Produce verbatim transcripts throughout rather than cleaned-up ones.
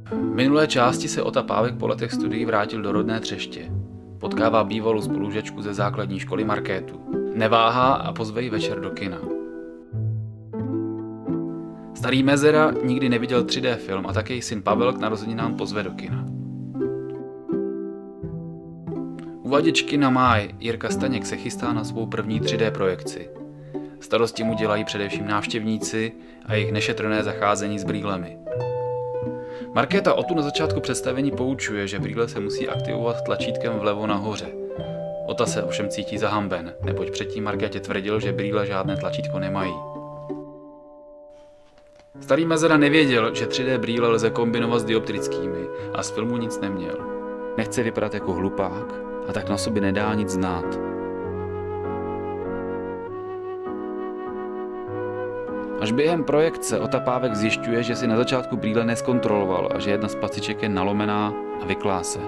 V minulé části se Ota Pávek po letech studií vrátil do rodné Třeště. Potkává bývalou spolužačku ze základní školy Markétu. Neváhá a pozve ji večer do kina. Starý Mezera nikdy neviděl tři dé film a také syn Pavel k narozeninám pozve do kina. Uvaděčky na máj Jirka Staněk se chystá na svou první tři dé projekci. Starosti mu dělají především návštěvníci a jejich nešetrné zacházení s brýlemi. Markéta Otu na začátku představení poučuje, že brýle se musí aktivovat tlačítkem vlevo nahoře. Ota se ovšem cítí zahamben, neboť předtím Markétě tvrdil, že brýle žádné tlačítko nemají. Starý Mezera nevěděl, že tři dé brýle lze kombinovat s dioptrickými a z filmu nic neměl. Nechce vypadat jako hlupák a tak na sobě nedá nic znát. Až během projekce Ota Pávek zjišťuje, že si na začátku brýle neskontroloval a že jedna z paciček je nalomená a vyklá se.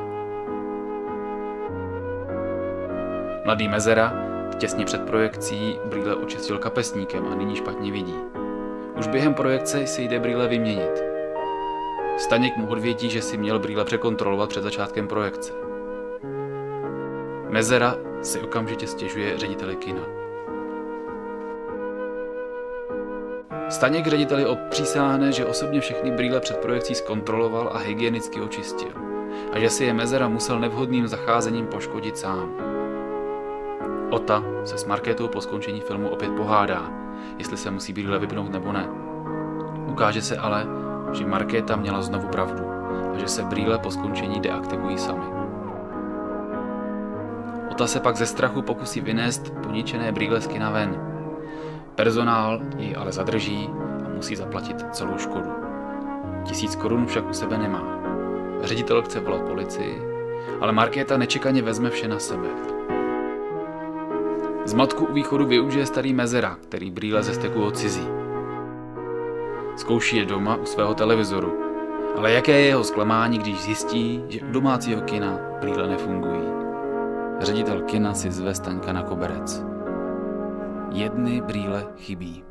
Mladý Mezera těsně před projekcí brýle očistil kapesníkem a nyní špatně vidí. Už během projekce si jde brýle vyměnit. Staněk mu odvětí, že si měl brýle překontrolovat před začátkem projekce. Mezera si okamžitě stěžuje řediteli kina. Staněk řediteli opřísáhne, že osobně všechny brýle před projekcí zkontroloval a hygienicky očistil a že si je Mezera musel nevhodným zacházením poškodit sám. Ota se s Markétou po skončení filmu opět pohádá, jestli se musí brýle vypnout nebo ne. Ukáže se ale, že Markéta měla znovu pravdu a že se brýle po skončení deaktivují sami. Ota se pak ze strachu pokusí vynést poničené brýle z kina ven. Personál jej ale zadrží a musí zaplatit celou škodu. Tisíc korun však u sebe nemá. Ředitel chce volat policii, ale Markéta nečekaně vezme vše na sebe. Zmatku u východu využije starý Mezera, který brýle ze steku odcizí. Zkouší je doma u svého televizoru, ale jaké je jeho zklamání, když zjistí, že u domácího kina brýle nefungují. Ředitel kina si zve Staňka na koberec. Jedny brýle chybí.